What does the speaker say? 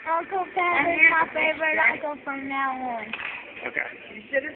Uncle Pepper's my favorite uncle from now on. Okay.